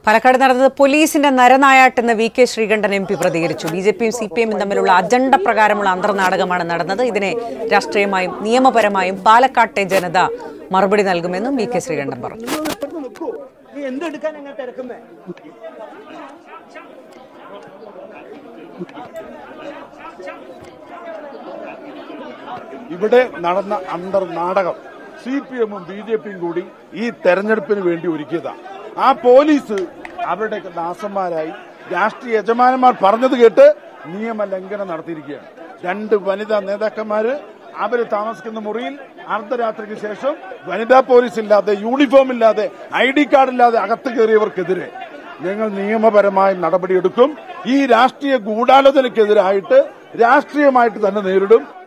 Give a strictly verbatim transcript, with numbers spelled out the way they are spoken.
പാലക്കാട് നടന്നത് പോലീസിന്റെ നരനായാട്ടെന്ന് V K Sreekandan M P പ്രതികരിച്ചു. ബി ജെ പിയും സി പി എമ്മും തമ്മിലുള്ള അജണ്ട പ്രകാരമുള്ള അന്തർനാടകമാണ് നടന്നത്. ഇതിനെ രാഷ്ട്രീയമായും നിയമപരമായും പാലക്കാട്ടെ ജനത മറുപടി നൽകുമെന്നും വി കെ ശ്രീകണ്ഠൻ പറഞ്ഞു. ഇവിടെ നടന്ന അന്തർനാടകം സി പി എമ്മും ബി ജെ പിയും കൂടി ഈ തെരഞ്ഞെടുപ്പിന് വേണ്ടി ഒരുക്കിയതാണ്. ആ പോലീസ് അവരുടെ ദാസന്മാരായി രാഷ്ട്രീയ യജമാനന്മാർ പറഞ്ഞത് കേട്ട് നിയമലംഘനം നടത്തിയിരിക്കുകയാണ്. രണ്ട് വനിതാ നേതാക്കന്മാര് അവര് താമസിക്കുന്ന മുറിയിൽ അർദ്ധരാത്രിക്ക് ശേഷം വനിതാ പോലീസ് ഇല്ലാതെ, യൂണിഫോം ഇല്ലാതെ, ഐ ഡി കാർഡ് ഇല്ലാതെ അകത്ത് കയറിയവർക്കെതിരെ ഞങ്ങൾ നിയമപരമായ നടപടിയെടുക്കും. ഈ രാഷ്ട്രീയ ഗൂഢാലോചനയ്ക്കെതിരായിട്ട് രാഷ്ട്രീയമായിട്ട് തന്നെ നേരിടും.